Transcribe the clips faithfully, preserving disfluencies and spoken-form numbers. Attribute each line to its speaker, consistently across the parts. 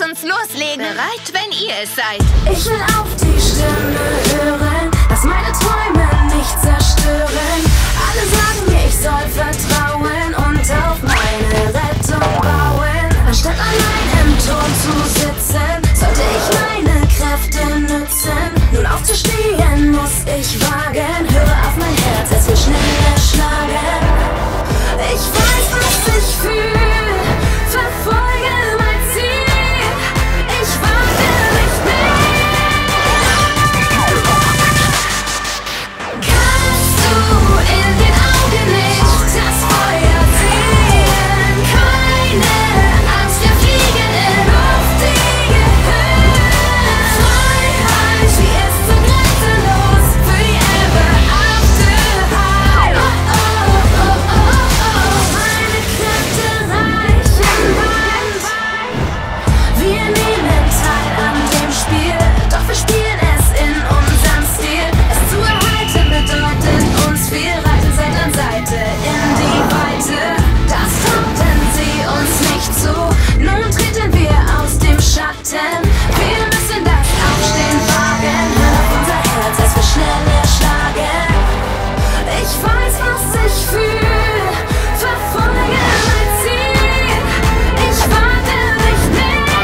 Speaker 1: uns loslegen.
Speaker 2: Bereit, wenn ihr es seid.
Speaker 3: Ich will auf die Stimme hören, lass meine Träume nicht zerstören. Alle sagen mir, ich soll vertrauen und auf meine Rettung bauen. Anstatt allein im Turm zu sitzen, sollte ich meine Kräfte nützen. Nun aufzustehen muss ich wagen. Höre auf mein Herz, es will schneller schlagen. Ich weiß, was ich fühle, verfolge mein Ziel. Ich warte nicht mehr. Kannst du in den Augen nicht das Feuer sehen? Keine Angst, wir fliegen in luftige Höhen. Freiheit, sie ist so grenzenlos, forever after high. Oh, oh, oh, oh, oh, meine Kräfte reichen weit. Wir nehmen teil an dem Spiel, doch wir spielen es in unserem Stil. Es zu erhalten bedeutet uns viel, reiten Seite an Seite in die Weite. Das trauten sie uns nicht zu, nun treten wir aus dem Schatten. Wir müssen das Aufstehen wagen, hör auf unser Herz, es will schneller schlagen. Ich weiß, was ich fühle, verfolge mein Ziel. Ich warte nicht mehr.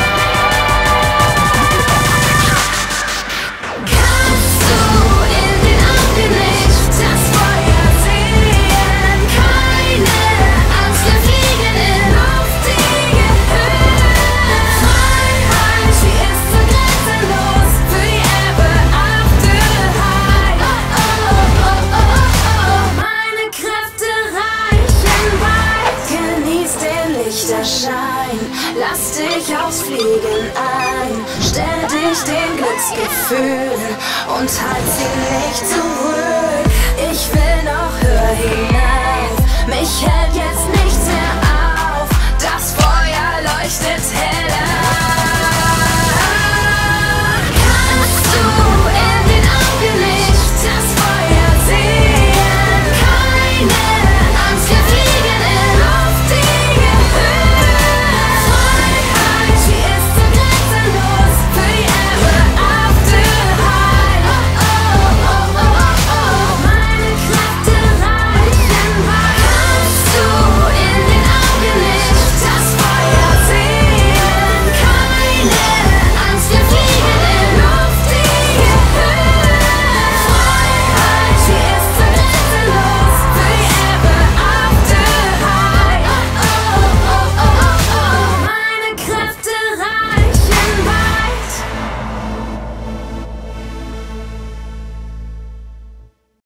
Speaker 3: Kannst du in den Augen nicht das Feuer sehen? Keine Angst, wir fliegen in luftige Höhen. Freiheit, sie ist so grenzenlos, forever after high. Oh, oh, oh, oh, oh, meine Kräfte reichen weit. Genieß den Lichterschein, lass dich aufs Fliegen ein. Stell dich den Glücksgefühlen und halt sie nicht zurück. Ich will noch höher hinauf, mich hält ja